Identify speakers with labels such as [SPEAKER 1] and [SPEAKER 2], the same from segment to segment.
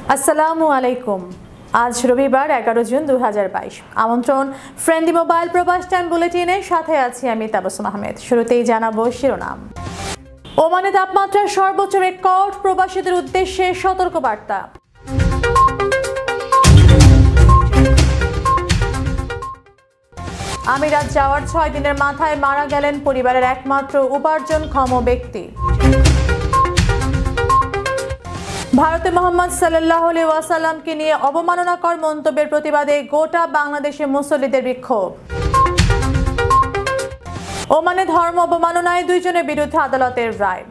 [SPEAKER 1] আসসালামু আলাইকুম। আজ রবিবার 11 জুন 2022। আমন্ত্রণ ফ্রেন্ডলি মোবাইল প্রবাস টাইম বুলেটিনের সাথে আছি আমি তাবাসসুম আহমেদ। শুরুতেই জানাবো শিরোনাম। ওমানে তাপমাত্রার সর্বোচ্চ রেকর্ড, প্রবাসীদের উদ্দেশ্যে সতর্কবার্তা। আমিরাত যাওয়ার 6 দিনের মাথায় মারা গেলেন পরিবারের একমাত্র উপার্জনক্ষম ব্যক্তি। ভারতে মোহাম্মদ সাল্লাল্লাহু আলাইহি ওয়াসাল্লামকে নিয়ে অবমাননাকর মন্তব্যের প্রতিবাদে গোটা বাংলাদেশে মুসল্লিদের বিক্ষোভ। ওমানে ধর্ম অবমাননায় 2 জনের বিরুদ্ধে আদালতের রায়।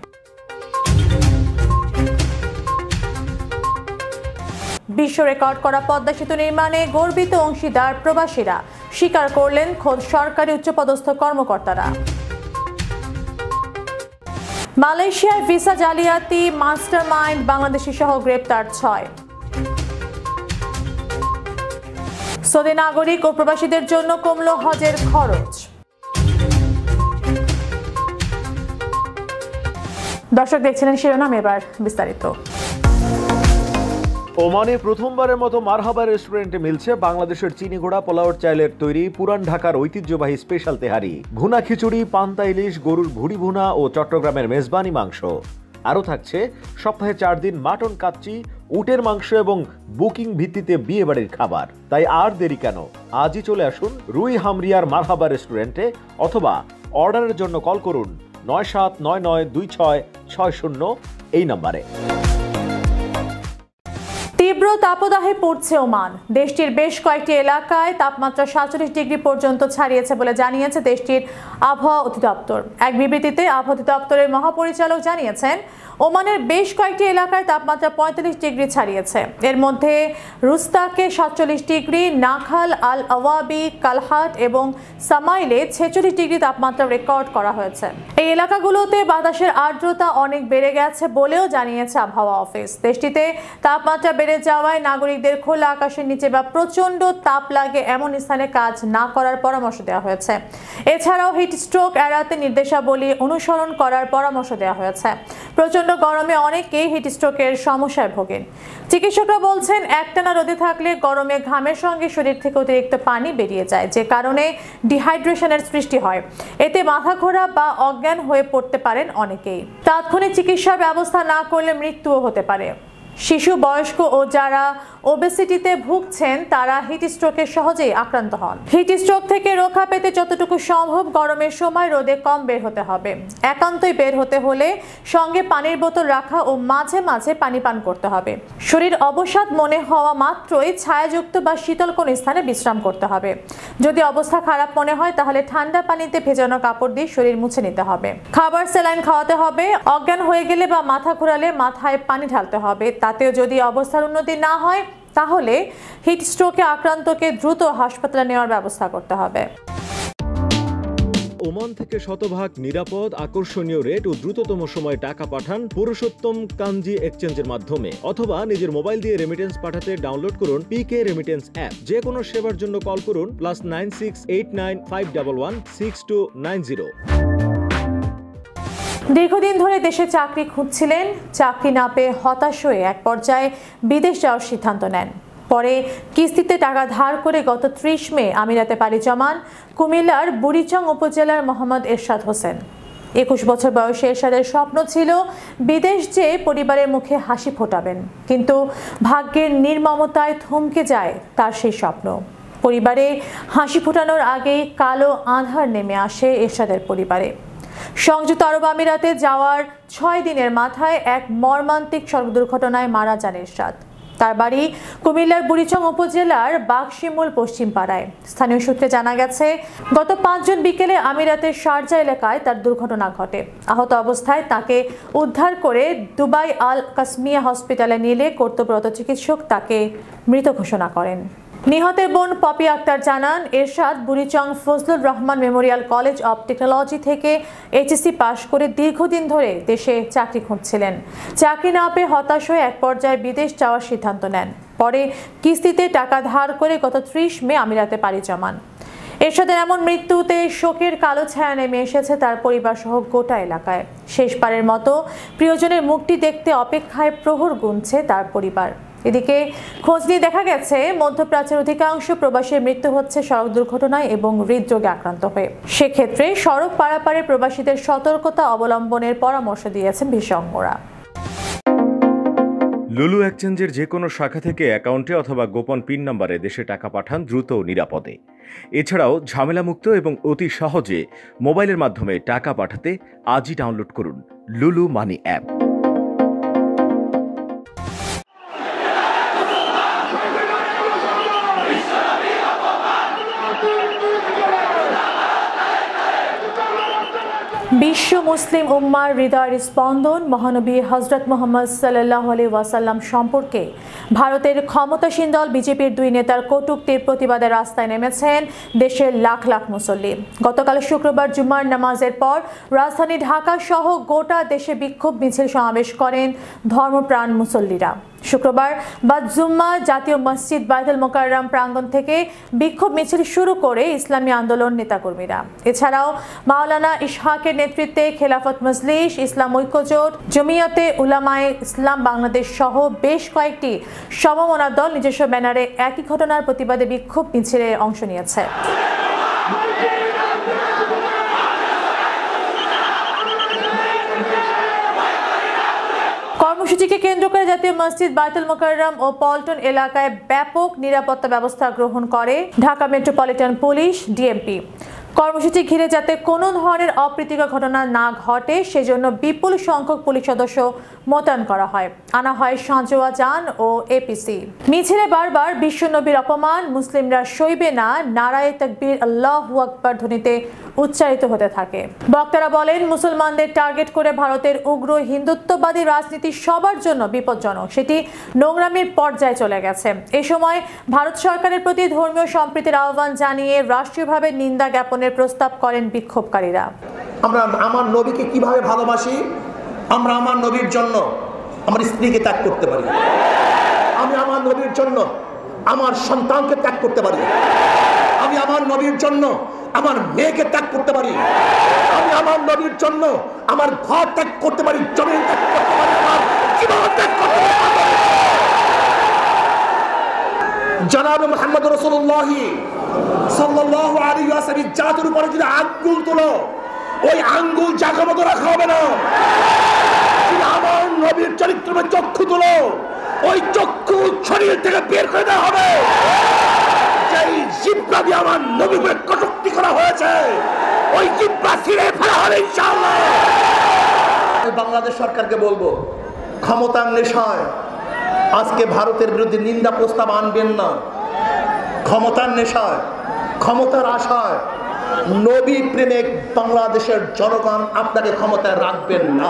[SPEAKER 1] বিশ্ব রেকর্ড করা পদ্মা সেতু নির্মাণে গর্বিত অংশীদার প্রবাসীরা, স্বীকার করলেন খোদ সরকারি উচ্চপদস্থ কর্মকর্তারা। মালয়েশিয়ায় ভিসা জালিয়াতি মাস্টারমাইন্ড বাংলাদেশি সহ গ্রেপ্তার 6। সৌদি নাগরিক ও প্রবাসীদের জন্য কমল হজের খরচ। দর্শক দেখছিলেন শিরোনাম, এবার বিস্তারিত।
[SPEAKER 2] ওমানে প্রথমবারের মতো মারহাবা রেস্টুরেন্টে মিলছে বাংলাদেশের চিনি ঘোড়া পোলাওর চাইলের তৈরি পুরান ঢাকার ঐতিহ্যবাহী স্পেশাল তেহারি, ভুনা খিচুড়ি, পান্তা ইলিশ, গরুর ভুড়ি ভুনা ও চট্টগ্রামের মেজবানি মাংস। আরও থাকছে সপ্তাহে 4 দিন মাটন কাচ্চি, উটের মাংস এবং বুকিং ভিত্তিতে বিয়ে বাড়ির খাবার। তাই আর দেরি কেন, আজই চলে আসুন রুই হামরিয়ার মারহাবা রেস্টুরেন্টে অথবা অর্ডারের জন্য কল করুন 97992660 এই নম্বরে।
[SPEAKER 1] তীব্র তাপদাহে পড়ছে ওমান। দেশটির বেশ কয়েকটি এলাকায় তাপমাত্রা 47 ডিগ্রি পর্যন্ত ছাড়িয়েছে বলে জানিয়েছে দেশটির আবহাওয়া অধিদপ্তর। এক বিবৃতিতে আবহাওয়া অধিদপ্তরের মহাপরিচালক জানিয়েছেন, ওমানের বেশ কয়েকটি এলাকায় তাপমাত্রা 45 ডিগ্রি ছাড়িয়েছে। এর মধ্যে রুস্তাকে 47 ডিগ্রি, নাখাল, আল আওয়াবি, কালহাট এবং সামাইলে 46 ডিগ্রি তাপমাত্রা রেকর্ড করা হয়েছে। এই এলাকাগুলোতে বাতাসের আর্দ্রতা অনেক বেড়ে গেছে বলেও জানিয়েছে আবহাওয়া অফিস। দেশটিতে তাপমাত্রা বেড়ে যাওয়ায় নাগরিকদের খোলা আকাশের নিচে বা প্রচন্ড তাপ লাগে এমন স্থানে কাজ না করার পরামর্শ দেওয়া হয়েছে। এছাড়াও হিট স্ট্রোক এড়াতে নির্দেশাবলী অনুসরণ করার পরামর্শ দেওয়া হয়েছে। প্রচন্ড গরমে অনেকেই হিট স্ট্রোকের সমস্যায় ভোগেন। চিকিৎসকরা বলছেন, একটানা রোদে থাকলে গরমে ঘামের সঙ্গে শরীর থেকে অতিরিক্ত পানি বেরিয়ে যায়, যে কারণে ডিহাইড্রেশনের সৃষ্টি হয়। এতে মাথা ঘোরা বা অজ্ঞান হয়ে পড়তে পারেন অনেকেই। তাৎক্ষণিক চিকিৎসার ব্যবস্থা না করলে মৃত্যুও হতে পারে। শিশু, বয়স্ক ও যারা ওবেসিটিতে ভুগছেন তারা হিট স্ট্রোকে সহজেই আক্রান্ত হন। হিট স্ট্রোক থেকে রক্ষা পেতে যতটুকু সম্ভব গরমের সময় রোদে কম বের হতে হবে। একান্তই বের হতে হলে সঙ্গে পানির বোতল রাখা ও মাঝে মাঝে পানি পান করতে হবে। শরীর অবসাদ মনে হওয়া মাত্রই ছায়াযুক্ত বা শীতল কোন স্থানে বিশ্রাম করতে হবে। যদি অবস্থা খারাপ মনে হয় তাহলে ঠান্ডা পানিতে ভেজানো কাপড় দিয়ে শরীর মুছে নিতে হবে। খাবার স্যালাইন খাওয়াতে হবে। অজ্ঞান হয়ে গেলে বা মাথা ঘোরালে মাথায় পানি ঢালতে হবে। তাতেও যদি অবস্থার উন্নতি না হয় তাহলে হিট স্ট্রোকে আক্রান্তকে দ্রুত হাসপাতালে নেওয়ার ব্যবস্থা করতে হবে।
[SPEAKER 2] ওমান থেকে শতভাগ নিরাপদ, আকর্ষণীয় রেট ও দ্রুততম সময়ে টাকা পাঠান পুরুষোত্তম কাঞ্জি এক্সচেঞ্জের মাধ্যমে, অথবা নিজের মোবাইল দিয়ে রেমিটেন্স পাঠাতে ডাউনলোড করুন পিকে রেমিটেন্স অ্যাপ। যে কোনো সেবার জন্য কল করুন +9689516290।
[SPEAKER 1] দীর্ঘদিন ধরে দেশে চাকরি খুঁজছিলেন, চাকরি না পেয়ে হতাশ হয়ে এক পর্যায়ে বিদেশ যাওয়ার সিদ্ধান্ত নেন। পরে কিস্তিতে টাকা ধার করে গত 30 মে আমিরাতে পাড়ি জমান কুমিল্লার বুড়িচং উপজেলার মোহাম্মদ এরশাদ হোসেন। 21 বছর বয়সে এরশাদের স্বপ্ন ছিল বিদেশ যেয়ে পরিবারের মুখে হাসি ফোটাবেন, কিন্তু ভাগ্যের নির্মমতায় থমকে যায় তার সেই স্বপ্ন। পরিবারে হাসি ফোটানোর আগেই কালো আঁধার নেমে আসে এরশাদের পরিবারে। সংযুক্ত আরব আমিরাতে যাওয়ার 6 দিনের মাথায় এক মর্মান্তিক সড়ক দুর্ঘটনায় মারা যান এরশাদ। তার বাড়ি কুমিল্লার বুড়িচং উপজেলার বাগশিমুল পশ্চিম পাড়ায়। স্থানীয় সূত্রে জানা গেছে, গত 5 জুন বিকেলে আমিরাতের শারজা এলাকায় তার দুর্ঘটনা ঘটে। আহত অবস্থায় তাকে উদ্ধার করে দুবাই আল কাসমিয়া হসপিটালে নিলে কর্তব্যরত চিকিৎসক তাকে মৃত ঘোষণা করেন। নিহতের বোন পপি আক্তার জানান, Ershad Burichong Fazlur Rahman memorial college of technology থেকে এইচএসসি পাশ করে দীর্ঘদিন ধরে দেশে চাকরি খুঁজছিলেন। চাকরি না পেয়ে হতাশ হয়ে এক পর্যায়ে বিদেশ যাওয়ার সিদ্ধান্ত নেন। পরে কিস্তিতে টাকা ধার করে গত 30 মে আমিরাতে পাড়ি জমান। এরশাদের এমন মৃত্যুতে শোকের কালো ছায়া নেমে এসেছে তার পরিবার সহ গোটা এলাকায়। শেষবারের মতো প্রিয়জনের মুখটি দেখতে অপেক্ষায় প্রহর গুনছে তার পরিবার। এদিকে খোঁজ নিয়ে দেখা গেছে মধ্যপ্রাচ্যের অধিকাংশ প্রবাসীর মৃত্যু হচ্ছে সড়ক দুর্ঘটনায় এবং হৃদরোগে আক্রান্ত হয়ে। সেক্ষেত্রে সড়ক পারাপারে প্রবাসীদের সতর্কতা অবলম্বনের পরামর্শ দিয়েছেন বিশেষজ্ঞরা।
[SPEAKER 2] লুলু এক্সচেঞ্জের যে কোনো শাখা থেকে অ্যাকাউন্টে অথবা গোপন পিন নম্বরে দেশে টাকা পাঠান দ্রুত ও নিরাপদে। এছাড়াও ঝামেলামুক্ত এবং অতি সহজে মোবাইলের মাধ্যমে টাকা পাঠাতে আজই ডাউনলোড করুন লুলু মানি অ্যাপ।
[SPEAKER 1] বিশ্ব মুসলিম উম্মার হৃদয়ের স্পন্দন মহানবী হযরত মুহাম্মদ সাল্লাল্লাহু আলাইহি ওয়াসাল্লাম সম্পর্কে ভারতের ক্ষমতাসীন দল বিজেপির দুই নেতার কটূক্তির প্রতিবাদে রাস্তায় নেমেছেন দেশের লাখ লাখ মুসল্লি। গতকাল শুক্রবার জুমার নামাজের পর রাজধানী ঢাকা সহ গোটা দেশে বিক্ষোভ মিছিল সমাবেশ করেন ধর্মপ্রাণ মুসল্লিরা। শুক্রবার বাদ জুম্মা জাতীয় মসজিদ বাইতুল মোকাররম প্রাঙ্গণ থেকে বিক্ষোভ মিছিল শুরু করে ইসলামী আন্দোলন নেতাকর্মীরা। এছাড়াও মাওলানা ইসহাকের নেতৃত্বে খেলাফত মজলিস, ইসলাম ঐক্যজোট, জমিয়তে উলামায়ে ইসলাম বাংলাদেশ সহ বেশ কয়েকটি সমমনা দল নিজস্ব ব্যানারে একই ঘটনার প্রতিবাদে বিক্ষোভ মিছিলে অংশ নিয়েছে। কর্মসূচিকে কেন্দ্র করে জাতীয় মসজিদ বাইতুল মোকাররম ও পল্টন এলাকায় ব্যাপক নিরাপত্তা ব্যবস্থা গ্রহণ করে ঢাকা মেট্রোপলিটন পুলিশ, ডিএমপি। কর্মসূচি ঘিরে যাতে কোনো ধরনের অপ্রীতিকর ঘটনা না ঘটে সেজন্য বিপুল সংখ্যক পুলিশ সদস্য মোতায়েন করা হয়। আনা হয় সাঁজোয়া যান ও এপিসি। মিছিলে বারবার বিশ্বনবীর অপমান, মুসলিমরা সইবে না নারায়ে তাকবীর আল্লাহু আকবার ধ্বনিতে উচ্চারিত হতে থাকে। বক্তারা বলেন, মুসলমানদের টার্গেট করে ভারতের উগ্র হিন্দুত্ববাদী রাজনীতি সবার জন্য বিপজ্জনক, সেটি নোংরামির পর্যায়ে চলে গেছে। এ সময় ভারত সরকারের প্রতি ধর্মীয় সম্প্রীতির আহ্বান জানিয়ে রাষ্ট্রীয়ভাবে নিন্দা জ্ঞাপনের প্রস্তাব করেন বিক্ষোভকারীরা।
[SPEAKER 3] আমরা আমার নবীকে কিভাবে ভালোবাসি, আমরা আমার নবীর জন্য আমার স্ত্রীকে ত্যাগ করতে পারি, আমি আমার নবীর জন্য আমার সন্তানকে ত্যাগ করতে পারি, আমি আমার নবীর জন্য আমার মেয়েকে ত্যাগ করতে পারি, আমি আমার নবীর জন্য আমার ঘর ত্যাগ করতে পারি, জমি ত্যাগ করতে পারি, আমার জীবন ত্যাগ করতে পারি। জনাব মুহাম্মদ রাসূলুল্লাহ সাল্লাল্লাহু আলাইহি ওয়াসাল্লাম জাতির উপরে যদি আঙ্গুল তোলো, ওই আঙ্গুল জায়গা মতো রাখা হবে না। আমার নবীর চরিত্রের চক্ষু তোলো, ওই চক্ষু শরীর থেকে বের করে দেওয়া হবে। যেই জিহ্বা দিয়ে আমার নবীর উপরে কটূক্তি করা হয়েছে, ওই জিহ্বা ছিঁড়ে ফেলা হবে ইনশাআল্লাহ। বাংলাদেশ সরকারকে বলবো, ক্ষমতার নেশায় আজকে ভারতের বিরুদ্ধে নিন্দা প্রস্তাব আনবেন না। ক্ষমতার নেশায়, ক্ষমতার আশায় নবী প্রেমিক বাংলাদেশের জনগণ আপনাকে ক্ষমতায় রাখবেন না।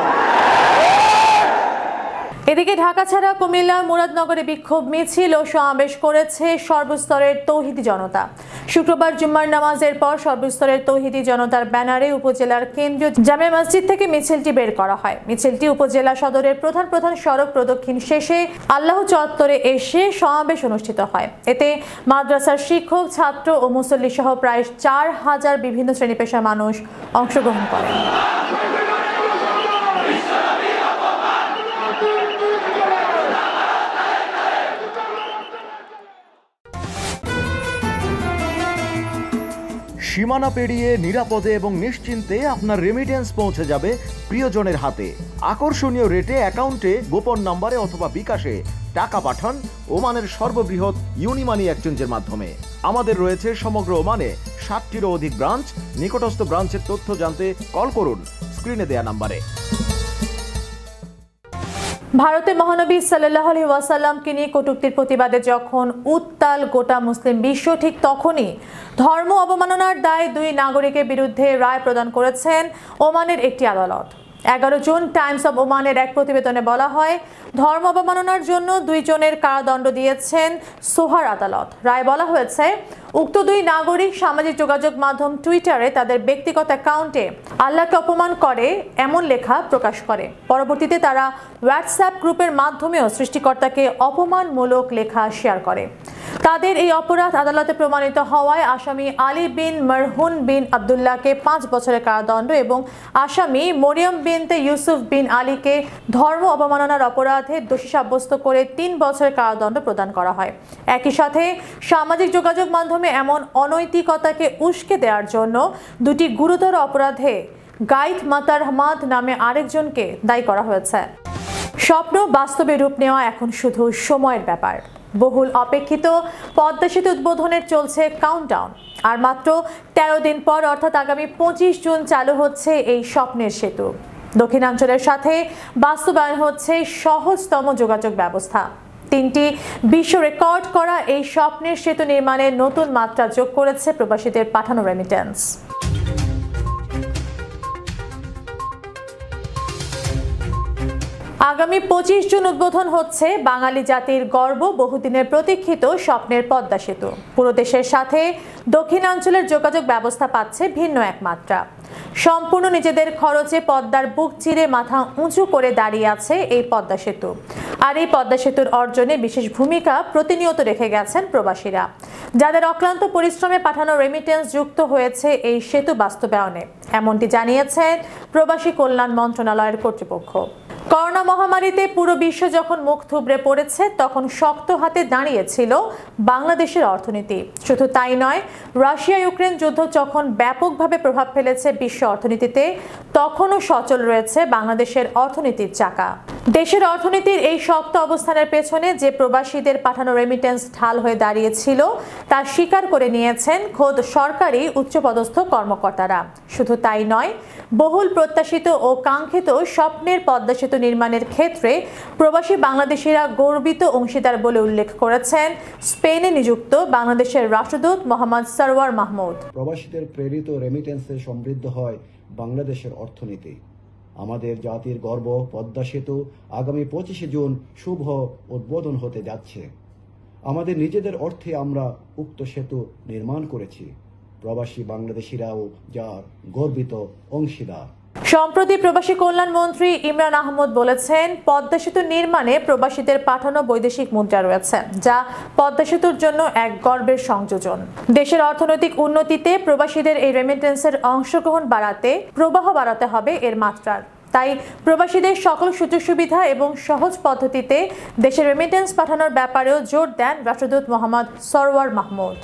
[SPEAKER 1] এদিকে ঢাকা ছাড়া কুমিল্লা, মুরাদনগরে বিক্ষোভ মিছিল ও সমাবেশ করেছে সর্বস্তরের তৌহিদি জনতা। শুক্রবার জুম্মার নামাজের পর সর্বস্তরের তৌহিদি জনতার ব্যানারে উপজেলার কেন্দ্রীয় জামে মসজিদ থেকে মিছিলটি বের করা হয়। মিছিলটি উপজেলা সদরের প্রধান প্রধান সড়ক প্রদক্ষিণ শেষে আল্লাহ চত্বরে এসে সমাবেশ অনুষ্ঠিত হয়। এতে মাদ্রাসার শিক্ষক, ছাত্র ও মুসল্লি সহ প্রায় 4000 বিভিন্ন শ্রেণী পেশার মানুষ অংশগ্রহণ করেন।
[SPEAKER 2] সীমানা পেরিয়ে নিরাপদে এবং নিশ্চিন্তে আপনার রেমিটেন্স পৌঁছে যাবে প্রিয়জনের হাতে। আকর্ষণীয় রেটে অ্যাকাউন্টে গোপন নম্বরে অথবা বিকাশে টাকা পাঠান ওমানের সর্ববৃহৎ ইউনিমানি এক্সচেঞ্জের মাধ্যমে। আমাদের রয়েছে সমগ্র ওমানে 60টিরও অধিক ব্রাঞ্চ। নিকটস্থ ব্রাঞ্চের তথ্য জানতে কল করুন স্ক্রিনে দেয়া নম্বরে।
[SPEAKER 1] ভারতে মহানবী সাল্লাল্লাহু আলাইহি ওয়াসাল্লামকে নিয়ে কটূক্তির প্রতিবাদে যখন উত্তাল গোটা মুসলিম বিশ্ব, ঠিক তখনই ধর্ম অবমাননার দায়ে 2 নাগরিকের বিরুদ্ধে রায় প্রদান করেছেন ওমানের একটি আদালত। 11 জুন টাইমস অব ওমানের এক প্রতিবেদনে বলা হয়, ধর্ম অবমাননার জন্য 2 জনের কারাদণ্ড দিয়েছেন সোহার আদালত। রায় বলা হয়েছে, উক্ত 2 নাগরিক সামাজিক যোগাযোগ মাধ্যম টুইটারে তাদের ব্যক্তিগত অ্যাকাউন্টে আল্লাহকে অপমান করে এমন লেখা প্রকাশ করে। পরবর্তীতে তারা হোয়াটসঅ্যাপ গ্রুপের মাধ্যমেও সৃষ্টিকর্তাকে অপমানমূলক লেখা শেয়ার করে। তাদের এই অপরাধ আদালতে প্রমাণিত হওয়ায় আসামি আলী বিন মারহুন বিন আব্দুল্লাহকে 5 বছরের কারাদণ্ড এবং আসামি মরিয়ম বিনতে ইউসুফ বিন আলীকে ধর্ম অবমাননার অপরাধে দোষী সাব্যস্ত করে 3 বছরের কারাদণ্ড প্রদান করা হয়। একই সাথে সামাজিক যোগাযোগ মাধ্যমে এমন অনৈতিকতাকে উস্কে দেওয়ার জন্য দুটি গুরুতর অপরাধে গাইথ মাতার হামাদ নামে আরেকজনকে দায়ী করা হয়েছে। স্বপ্ন বাস্তবে রূপ নেওয়া এখন শুধু সময়ের ব্যাপার। বহুল অপেক্ষিত পদ্মা সেতু উদ্বোধনের চলছে কাউন্টডাউন। আর মাত্র 13 দিন পর অর্থাৎ আগামী 25 জুন চালু হচ্ছে এই স্বপ্নের সেতু। দক্ষিণাঞ্চলের সাথে বাস্তবায়ন হচ্ছে সহজতম যোগাযোগ ব্যবস্থা। 3টি বিশ্ব রেকর্ড করা এই স্বপ্নের সেতু নির্মাণে নতুন মাত্রা যোগ করেছে প্রবাসীদের পাঠানো রেমিটেন্স। আগামী 25 জুন উদ্বোধন হচ্ছে বাঙালি জাতির গর্ব, বহুদিনের প্রতীক্ষিত স্বপ্নের পদ্মা সেতু। পুরো দেশের সাথে দক্ষিণাঞ্চলের যোগাযোগ ব্যবস্থা পাচ্ছে ভিন্ন এক মাত্রা। সম্পূর্ণ নিজেদের খরচে পদ্মার বুক চিরে মাথা উঁচু করে দাঁড়িয়ে আছে এই পদ্মা সেতু। আর এই পদ্মা সেতুর অর্জনে বিশেষ ভূমিকা প্রতিনিয়ত রেখে গেছেন প্রবাসীরা, যাদের অক্লান্ত পরিশ্রমে পাঠানো রেমিটেন্স যুক্ত হয়েছে এই সেতু বাস্তবায়নে, এমনটি জানিয়েছে প্রবাসী কল্যাণ মন্ত্রণালয়ের কর্তৃপক্ষ। করোনা মহামারীতে পুরো বিশ্ব যখন মুখ থুবড়ে পড়েছে, তখন শক্ত হাতে দাঁড়িয়েছিল বাংলাদেশের অর্থনীতি। শুধু তাই নয়, রাশিয়া ইউক্রেন যুদ্ধ যখন ব্যাপকভাবে প্রভাব ফেলেছে বিশ্ব অর্থনীতিতে, তখনও সচল রয়েছে বাংলাদেশের অর্থনীতির চাকা। দেশের অর্থনীতির এই শক্ত অবস্থানের পেছনে যে প্রবাসীদের পাঠানো রেমিটেন্স ঢাল হয়ে দাঁড়িয়েছিল, তা স্বীকার করে নিয়েছেন খোদ সরকারি উচ্চপদস্থ কর্মকর্তারা। শুধু তাই নয়, বহুল প্রত্যাশিত ও কাঙ্ক্ষিত স্বপ্নের পদ্মা সেতু নির্মাণের ক্ষেত্রে প্রবাসী বাংলাদেশিরা গর্বিত অংশীদার বলে উল্লেখ করেছেন স্পেনে নিযুক্ত বাংলাদেশের রাষ্ট্রদূত মোহাম্মদ সরওয়ার মাহমুদ।
[SPEAKER 4] প্রবাসীদের প্রেরিত রেমিটেন্সে সমৃদ্ধ হয় বাংলাদেশের অর্থনীতি। আমাদের জাতির গর্ব পদ্মা সেতু আগামী 25 জুন শুভ উদ্বোধন হতে যাচ্ছে। আমাদের নিজেদের অর্থে আমরা উক্ত সেতু নির্মাণ করেছি। প্রবাসী বাংলাদেশিরাও যার গর্বিত অংশীদার।
[SPEAKER 1] সম্প্রতি প্রবাসী কল্যাণ মন্ত্রী ইমরান আহমদ বলেছেন, পদ্মা সেতু নির্মাণে প্রবাসীদের পাঠানো বৈদেশিক মুদ্রা রয়েছে, যা পদ্মা সেতুর জন্য এক গর্বের সংযোজন। দেশের অর্থনৈতিক উন্নতিতে প্রবাসীদের এই রেমিটেন্সের অংশগ্রহণ বাড়াতে, প্রবাহ বাড়াতে হবে এর মাত্রার। তাই প্রবাসীদের সকল সুযোগ সুবিধা এবং সহজ পদ্ধতিতে দেশের রেমিটেন্স পাঠানোর ব্যাপারেও জোর দেন রাষ্ট্রদূত Mohammad Sarwar Mahmud.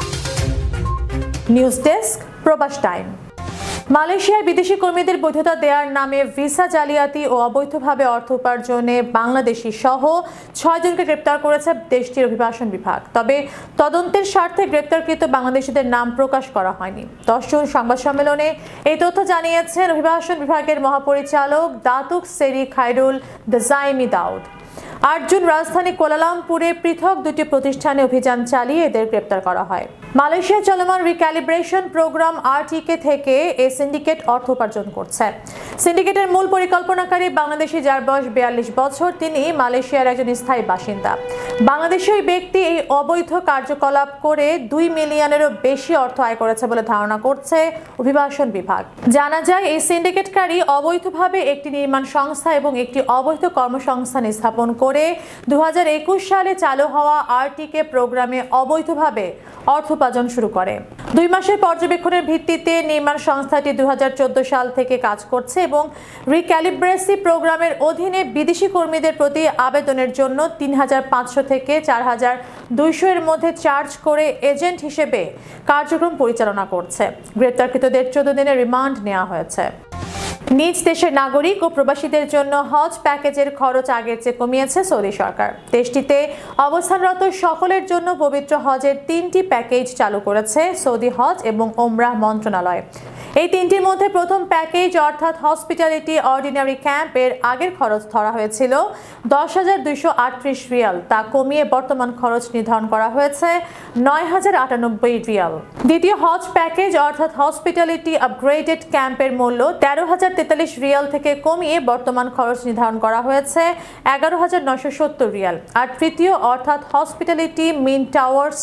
[SPEAKER 1] News desk, Probash time. মালয়েশিয়ায় বিদেশি কর্মীদের বৈধতা দেওয়ার নামে ভিসা জালিয়াতি ও অবৈধভাবে অর্থ উপার্জনে বাংলাদেশি সহ 6 জনকে গ্রেপ্তার করেছে দেশটির অভিবাসন বিভাগ। তবে তদন্তের স্বার্থে গ্রেপ্তারকৃত বাংলাদেশিদের নাম প্রকাশ করা হয়নি। 10 জুন সংবাদ সম্মেলনে এই তথ্য জানিয়েছেন অভিবাসন বিভাগের মহাপরিচালক দাতুক সেরি খায়রুল দাজাইমি দাউদ। 8 জুন রাজধানী কুয়ালালামপুরে পৃথক 2টি প্রতিষ্ঠানে অভিযান চালিয়ে এদের গ্রেপ্তার করা হয়। মালয়েশিয়ায় চলমান রিক্যালিব্রেশন প্রোগ্রাম আরটিকে থেকে এই সিন্ডিকেট অর্থ উপার্জন করছে। সিন্ডিকেটের মূল পরিকল্পনাকারী বাংলাদেশি, যার বয়স 42 বছর। তিনি মালয়েশিয়ার একজন স্থায়ী বাসিন্দা। বাংলাদেশি ওই ব্যক্তি এই অবৈধ কার্যকলাপ করে 2 মিলিয়নেরও বেশি অর্থ আয় করেছে বলে ধারণা করছে অভিবাসন বিভাগ। জানা যায়, এই সিন্ডিকেটকারী অবৈধভাবে একটি নির্মাণ সংস্থা এবং একটি অবৈধ কর্মসংস্থান স্থাপন করে 2021 সালে চালু হওয়া আরটিকে প্রোগ্রামে অবৈধভাবে অর্থ উপার্জন শুরু করে। 2 মাসের পর্যবেক্ষণের ভিত্তিতে নির্মাণ সংস্থাটি 2014 সাল থেকে কাজ করছে এবং রিক্যালিব্রেসি প্রোগ্রামের অধীনে বিদেশি কর্মীদের প্রতি আবেদনের জন্য 3500 থেকে 4200 এর মধ্যে চার্জ করে এজেন্ট হিসেবে কার্যক্রম পরিচালনা করছে। গ্রেপ্তারকৃতদের 14 দিনের রিমান্ড নেওয়া হয়েছে। নিজ দেশের নাগরিক ও প্রবাসীদের জন্য হজ প্যাকেজের খরচ আগের চেয়ে কমিয়েছে সৌদি সরকার। দেশটিতে অবস্থানরত সকলের জন্য পবিত্র হজের 3টি প্যাকেজ চালু করেছে সৌদি হজ এবং ওমরাহ মন্ত্রণালয়। এই 3টির মধ্যে প্রথম প্যাকেজ অর্থাৎ হসপিটালিটি অর্ডিনারি ক্যাম্প এর আগের খরচ ধরা হয়েছিল 10,238 রিয়াল, তা কমিয়ে বর্তমান খরচ নির্ধারণ করা হয়েছে 9,098 রিয়াল। দ্বিতীয় হজ প্যাকেজ অর্থাৎ হসপিটালিটি আপগ্রেডেড ক্যাম্পের মূল্য 13,043 রিয়াল থেকে কমিয়ে বর্তমান খরচ নির্ধারণ করা হয়েছে 11,970 রিয়াল। আর তৃতীয় অর্থাৎ হসপিটালিটি মিন টাওয়ার্স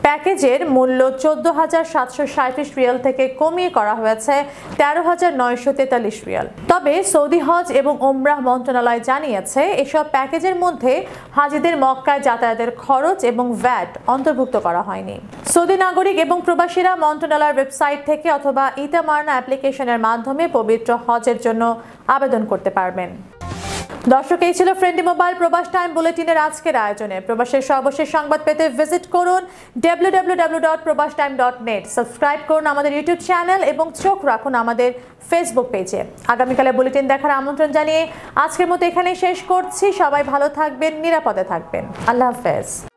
[SPEAKER 1] প্যাকেজের মূল্য 14,737 রিয়াল থেকে কমিয়ে করা হয়েছে 13,943 রিয়াল। তবে সৌদি হজ এবং ওমরাহ মন্ত্রণালয় জানিয়েছে এসব প্যাকেজের মধ্যে হাজিদের মক্কায় যাতায়াতের খরচ এবং ভ্যাট অন্তর্ভুক্ত করা হয়নি। সৌদি নাগরিক এবং প্রবাসীরা মন্ত্রণালয়ের ওয়েবসাইট থেকে অথবা ইতামারনা অ্যাপ্লিকেশনের মাধ্যমে পবিত্র হজের জন্য আবেদন করতে পারবেন। দর্শক, এই ছিল ফ্রেন্ডলি মোবাইল প্রবাস টাইম বুলেটিনের আজকের আয়োজনে। প্রবাসের সর্বশেষ সংবাদ পেতে ভিজিট করুন www.probashtime.net। সাবস্ক্রাইব করুন আমাদের ইউটিউব চ্যানেল এবং চোখ রাখুন আমাদের ফেসবুক পেজে। আগামীকালে বুলেটিন দেখার আমন্ত্রণ জানিয়ে আজকের মতো এখানেই শেষ করছি। সবাই ভালো থাকবেন, নিরাপদে থাকবেন। আল্লাহ হাফেজ।